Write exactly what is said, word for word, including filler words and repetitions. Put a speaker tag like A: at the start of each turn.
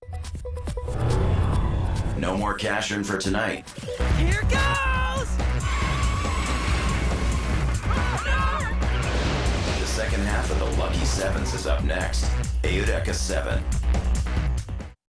A: No more cash in for tonight.
B: Here goes!
A: The second half of the Lucky Sevens is up next. Eureka seven.